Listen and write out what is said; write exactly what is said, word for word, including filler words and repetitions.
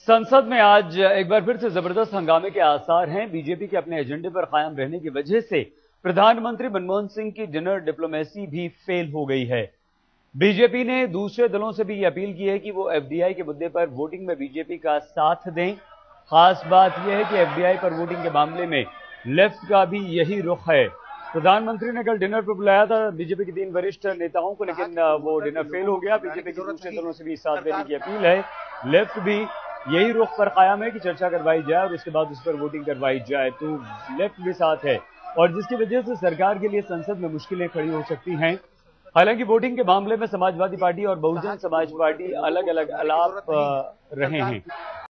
संसद में आज एक बार फिर से जबरदस्त हंगामे के आसार हैं। बीजेपी के अपने एजेंडे पर कायम रहने की वजह से प्रधानमंत्री मनमोहन सिंह की डिनर डिप्लोमेसी भी फेल हो गई है। बीजेपी ने दूसरे दलों से भी ये अपील की है कि वो एफडीआई के मुद्दे पर वोटिंग में बीजेपी का साथ दें। खास बात यह है कि एफडीआई पर वोटिंग के मामले में लेफ्ट का भी यही रुख है। प्रधानमंत्री ने कल डिनर पर बुलाया था बीजेपी के तीन वरिष्ठ नेताओं को, लेकिन वो डिनर फेल हो गया। बीजेपी के दूसरे दलों से भी साथ देने की अपील है। लेफ्ट भी यही रुख पर कायम है कि चर्चा करवाई जाए और उसके बाद उस पर वोटिंग करवाई जाए, तो लेफ्ट भी साथ है और जिसकी वजह से सरकार के लिए संसद में मुश्किलें खड़ी हो सकती हैं। हालांकि वोटिंग के मामले में समाजवादी पार्टी और बहुजन समाज पार्टी अलग अलग अलाप रहे हैं।